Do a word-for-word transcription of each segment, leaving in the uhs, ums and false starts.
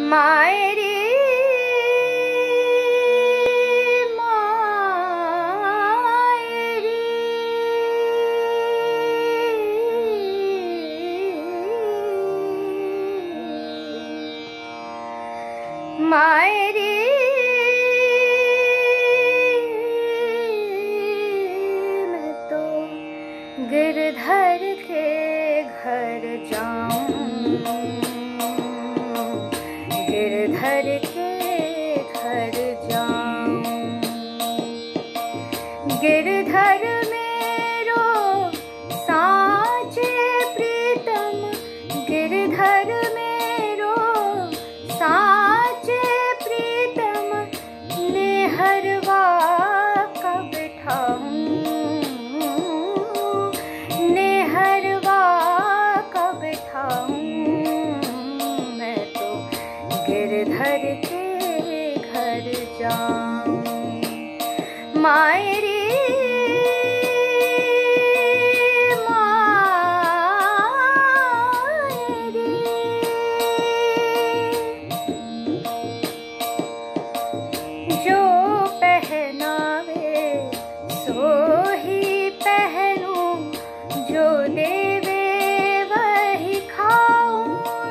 मायरी मायरी मैं तो गिरधर के घर जाऊं, गिरधर के घर जाऊं। गिरधर मेरो साचे प्रीतम, गिरधर मेरो साचे प्रीतम, नेहरवा का बिठाऊं, नेहरवा का बिठाऊं। मैं तो गिरधर के घर जाऊं। मायरी जो पहनावे सो ही पहनूं, जो देवे वही खाऊं।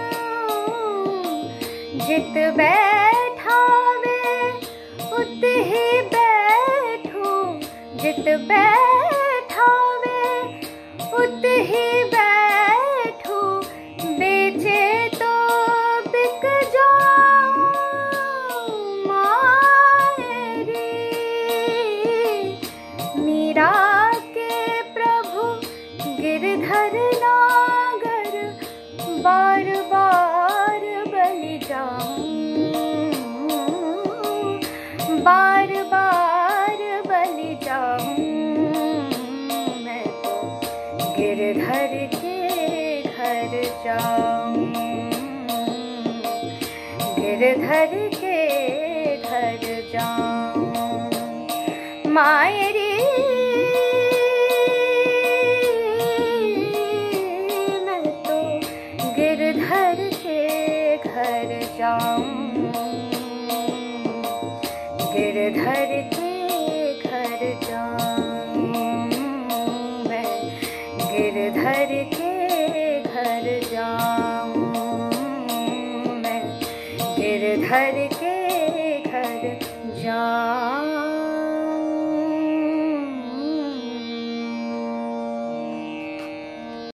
जित बैठावे उत ही बैठूं, जित बैठावे उत ही बैठूं। बेचे तो बिक जाऊं। मीरा के प्रभु गिरधर नागर, बार बार बलि जाऊं, बार बार बलि जाऊं। मैं तो गिरधर के घर जाऊं, गिरधर के घर जाऊं। मायरी मैं तो गिरधर के घर जाऊं।